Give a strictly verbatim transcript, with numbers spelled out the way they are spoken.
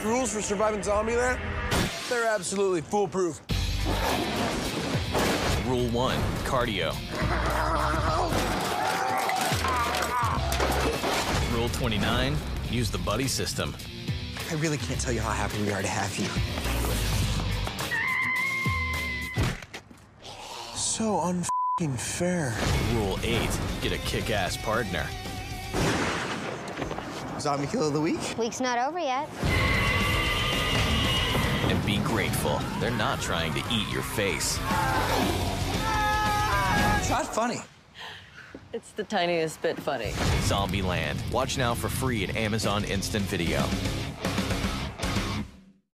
rules for surviving Zombieland, they're absolutely foolproof. Rule one, cardio. Rule twenty-nine, use the buddy system. I really can't tell you how happy we are to have you. So un-f***ing fair. Rule eight, get a kick-ass partner. Zombie Kill of the Week? Week's not over yet. And be grateful. They're not trying to eat your face. It's not funny. It's the tiniest bit funny. Zombieland. Watch now for free at Amazon Instant Video.